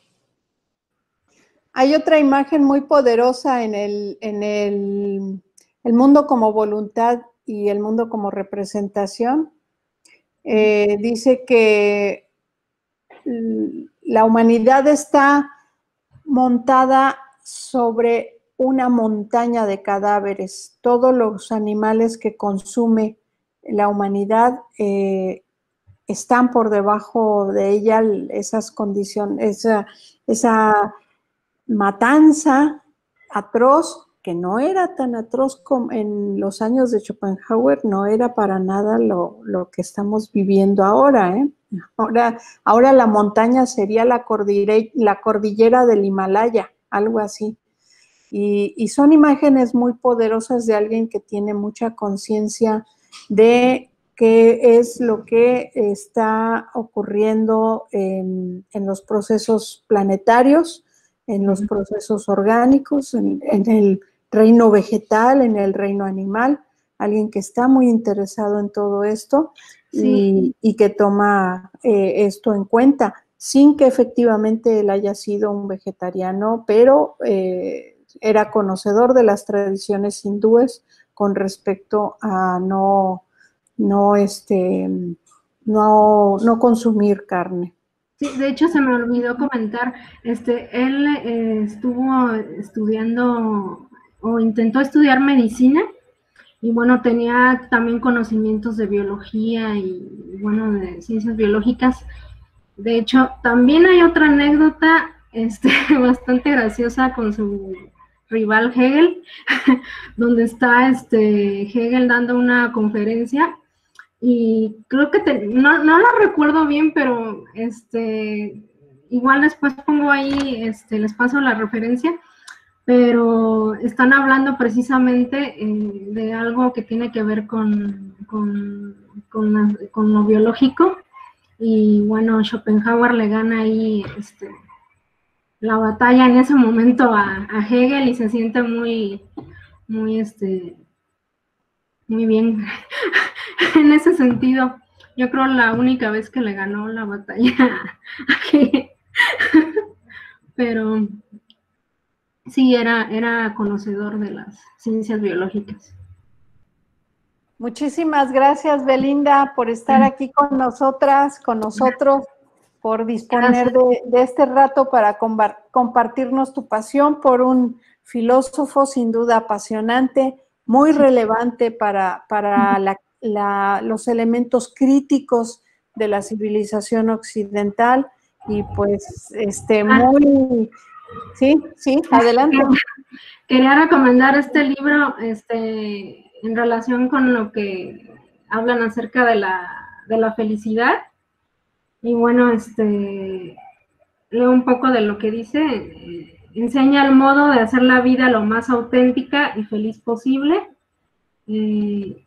Hay otra imagen muy poderosa en el, en el, el mundo como voluntad y el mundo como representación. Eh, dice que la humanidad está montada sobre una montaña de cadáveres. Todos los animales que consume la humanidad eh, están por debajo de ella, esas condiciones, esa, esa matanza atroz, que no era tan atroz como en los años de Schopenhauer, no era para nada lo, lo que estamos viviendo ahora, ¿eh? Ahora, ahora la montaña sería la cordillera, la cordillera del Himalaya, algo así. Y, y son imágenes muy poderosas de alguien que tiene mucha conciencia de qué es lo que está ocurriendo en, en los procesos planetarios, en los procesos orgánicos, en, en el reino vegetal, en el reino animal, alguien que está muy interesado en todo esto y, y que toma eh, esto en cuenta, sin que efectivamente él haya sido un vegetariano, pero eh, era conocedor de las tradiciones hindúes con respecto a no, no, este, no, no consumir carne. Sí, de hecho se me olvidó comentar, este, él eh, estuvo estudiando o intentó estudiar medicina y bueno, tenía también conocimientos de biología y bueno, de ciencias biológicas. De hecho, también hay otra anécdota este, bastante graciosa con su rival Hegel, donde está este, Hegel dando una conferencia y creo que te, no, no lo recuerdo bien, pero este, igual después pongo ahí, este, les paso la referencia, pero están hablando precisamente eh, de algo que tiene que ver con, con, con, la, con lo biológico. Y bueno, Schopenhauer le gana ahí este, la batalla en ese momento a, a Hegel y se siente muy, muy, este, muy bien en ese sentido. Yo creo la única vez que le ganó la batalla a Hegel. Pero sí, era, era conocedor de las ciencias biológicas. Muchísimas gracias, Belinda, por estar aquí con nosotras, con nosotros, por disponer de, de este rato para compartirnos tu pasión por un filósofo sin duda apasionante, muy relevante para, para la, la, los elementos críticos de la civilización occidental y pues este muy... Sí, sí, adelante. Quería recomendar este libro, este... en relación con lo que hablan acerca de la, de la felicidad. Y bueno, este, leo un poco de lo que dice. Eh, enseña el modo de hacer la vida lo más auténtica y feliz posible. Eh,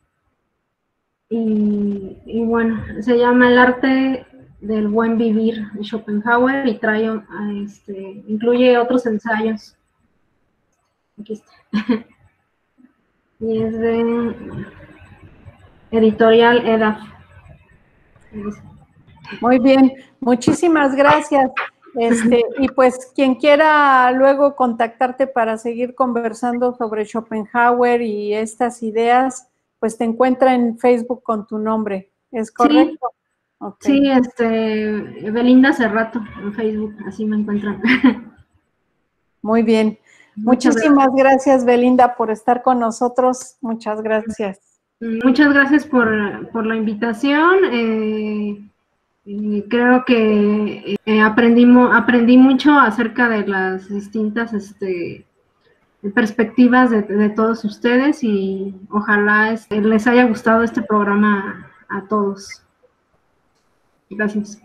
y, y bueno, se llama El arte del buen vivir de Schopenhauer y trae, este, incluye otros ensayos. Aquí está. Y es de Editorial E D A F. Muy bien, muchísimas gracias. Este, y pues quien quiera luego contactarte para seguir conversando sobre Schopenhauer y estas ideas, pues te encuentra en Facebook con tu nombre, ¿es correcto? Sí, okay. Sí, este, Belinda Cerrato en Facebook, así me encuentran. Muy bien. Muchas Muchísimas gracias. gracias, Belinda, por estar con nosotros. Muchas gracias. Muchas gracias por, por la invitación. Eh, eh, creo que eh, aprendimos, aprendí mucho acerca de las distintas este, perspectivas de, de todos ustedes y ojalá este, les haya gustado este programa a, a todos. Gracias.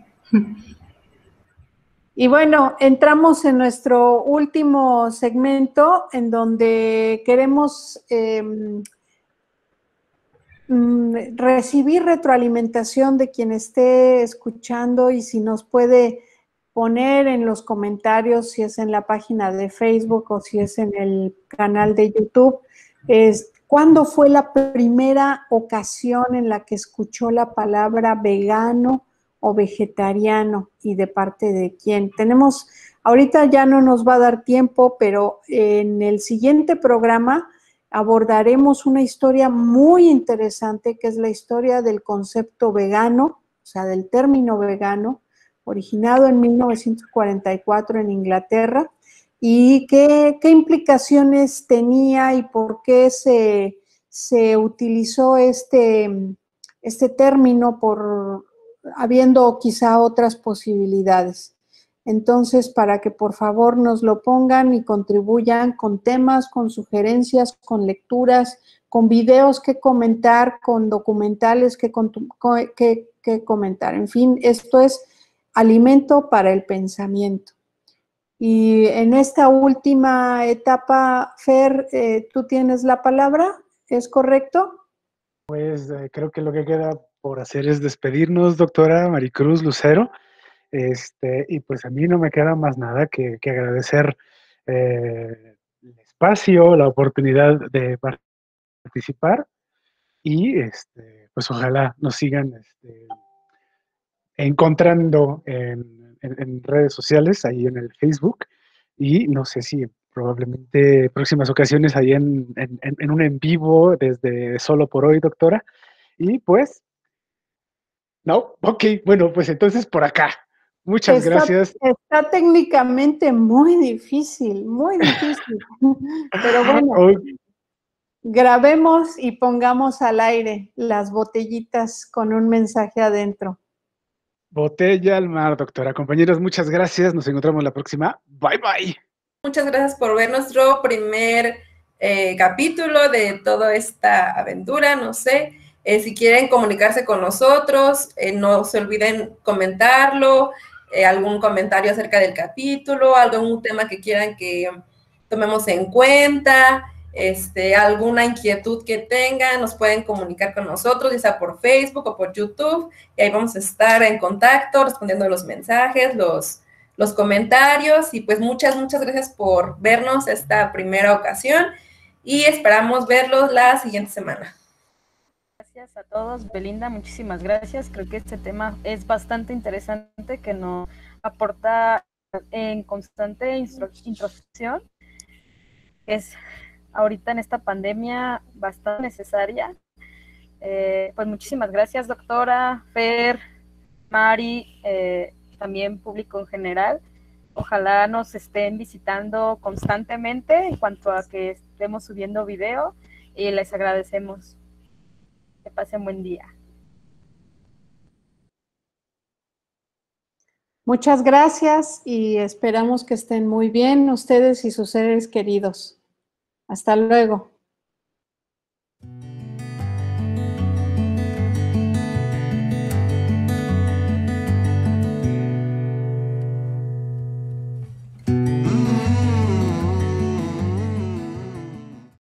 Y bueno, entramos en nuestro último segmento en donde queremos eh, recibir retroalimentación de quien esté escuchando y si nos puede poner en los comentarios, si es en la página de Facebook o si es en el canal de YouTube, es ¿cuándo fue la primera ocasión en la que escuchó la palabra vegano o vegetariano y de parte de quién? Tenemos, ahorita ya no nos va a dar tiempo, pero en el siguiente programa abordaremos una historia muy interesante que es la historia del concepto vegano, o sea, del término vegano, originado en mil novecientos cuarenta y cuatro en Inglaterra, y qué, qué implicaciones tenía y por qué se, se utilizó este, este término por habiendo quizá otras posibilidades. Entonces, para que por favor nos lo pongan y contribuyan con temas, con sugerencias, con lecturas, con videos que comentar, con documentales que, que, que comentar. En fin, esto es alimento para el pensamiento. Y en esta última etapa, Fer, eh, ¿tú tienes la palabra? ¿Es correcto? Pues eh, creo que lo que queda por hacer es despedirnos, doctora Maricruz Lucero. Este, y pues a mí no me queda más nada que, que agradecer eh, el espacio, la oportunidad de participar y este, pues ojalá nos sigan este, encontrando en, en, en redes sociales, ahí en el Facebook, y no sé si probablemente próximas ocasiones ahí en, en, en un en vivo desde Solo por Hoy, doctora. Y pues, no, ok, bueno, pues entonces por acá. Muchas está, gracias. Está técnicamente muy difícil, muy difícil. Pero bueno, Okay. Grabemos y pongamos al aire las botellitas con un mensaje adentro. Botella al mar, doctora. Compañeros, muchas gracias. Nos encontramos la próxima. Bye, bye. Muchas gracias por ver nuestro primer eh, capítulo de toda esta aventura, no sé. Eh, si quieren comunicarse con nosotros, eh, no se olviden comentarlo, eh, algún comentario acerca del capítulo, algún tema que quieran que tomemos en cuenta, este, alguna inquietud que tengan, nos pueden comunicar con nosotros, ya sea por Facebook o por YouTube, y ahí vamos a estar en contacto, respondiendo los mensajes, los, los comentarios, y pues muchas, muchas gracias por vernos esta primera ocasión, y esperamos verlos la siguiente semana. Gracias a todos. Belinda, muchísimas gracias. Creo que este tema es bastante interesante, que nos aporta en constante introspección. Es ahorita en esta pandemia bastante necesaria. Eh, pues muchísimas gracias, doctora, Fer, Mari, eh, también público en general. Ojalá nos estén visitando constantemente en cuanto a que estemos subiendo video, y les agradecemos. Que pasen buen día. Muchas gracias y esperamos que estén muy bien ustedes y sus seres queridos. Hasta luego.